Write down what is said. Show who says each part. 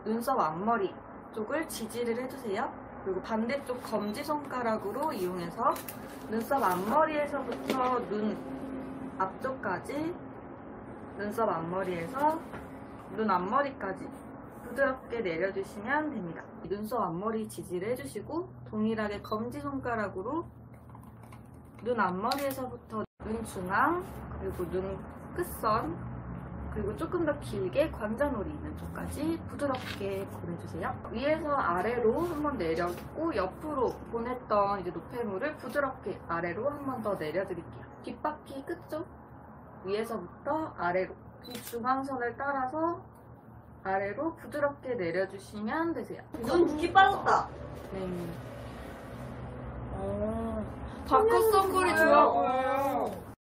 Speaker 1: 눈썹 앞머리 쪽을 지지를 해주세요. 그리고 반대쪽 검지손가락으로 이용해서 눈썹 앞머리에서부터 눈 앞쪽까지, 눈썹 앞머리에서 눈 앞머리까지 부드럽게 내려주시면 됩니다. 눈썹 앞머리 지지를 해주시고 동일하게 검지손가락으로 눈 앞머리에서부터 눈 중앙, 그리고 눈 끝선, 그리고 조금 더 길게 관자놀이 있는 쪽까지 부드럽게 보내주세요. 위에서 아래로 한번 내렸고 옆으로 보냈던 이제 노폐물을 부드럽게 아래로 한 번 더 내려드릴게요. 뒷바퀴 끝쪽 위에서부터 아래로 이 중앙선을 따라서 아래로 부드럽게 내려주시면 되세요.
Speaker 2: 눈 붓기 빠졌다.
Speaker 1: 네. 바깥 선글이 좋아 보여요.